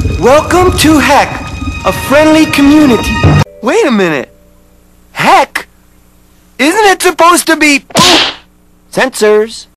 Welcome to Heck, a friendly community. Wait a minute. Heck? Isn't it supposed to be... Sensors.